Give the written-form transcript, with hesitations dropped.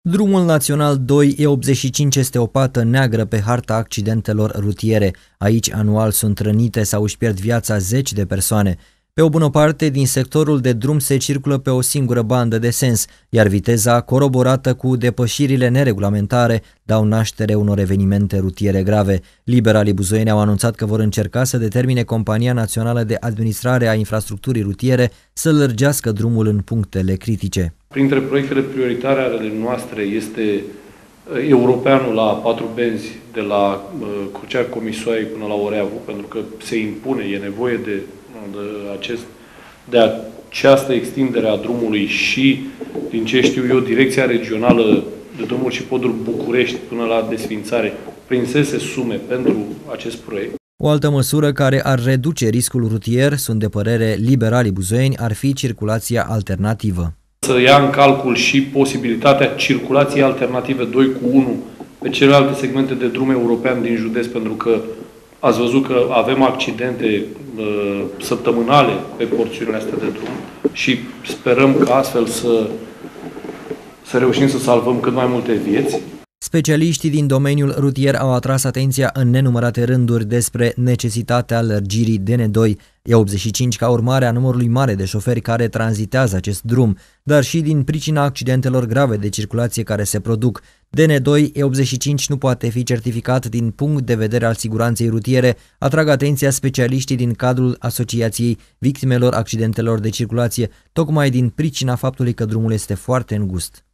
Drumul Național 2 E85 este o pată neagră pe harta accidentelor rutiere. Aici anual sunt rănite sau își pierd viața zeci de persoane. Pe o bună parte din sectorul de drum se circulă pe o singură bandă de sens, iar viteza, coroborată cu depășirile neregulamentare, dau naștere unor evenimente rutiere grave. Liberalii buzoieni au anunțat că vor încerca să determine Compania Națională de Administrare a Infrastructurii Rutiere să lărgească drumul în punctele critice. Printre proiectele prioritare ale noastre este europeanul la 4 benzi de la Crucea Comisoaiei până la Oreavu, pentru că se impune, e nevoie de această extindere a drumului și, din ce știu eu, Direcția Regională de Drumuri și Poduri București până la desfințare prinsese sume pentru acest proiect. O altă măsură care ar reduce riscul rutier, sunt de părere liberalii buzoieni, ar fi circulația alternativă. Să ia în calcul și posibilitatea circulației alternative 2 cu 1 pe celelalte segmente de drum european din județ, pentru că ați văzut că avem accidente săptămânale pe porțiunile astea de drum și sperăm că astfel să reușim să salvăm cât mai multe vieți. Specialiștii din domeniul rutier au atras atenția în nenumărate rânduri despre necesitatea lărgirii DN2 E85 ca urmare a numărului mare de șoferi care tranzitează acest drum, dar și din pricina accidentelor grave de circulație care se produc. DN2 E85 nu poate fi certificat din punct de vedere al siguranței rutiere, atrag atenția specialiștii din cadrul Asociației Victimelor Accidentelor de Circulație, tocmai din pricina faptului că drumul este foarte îngust.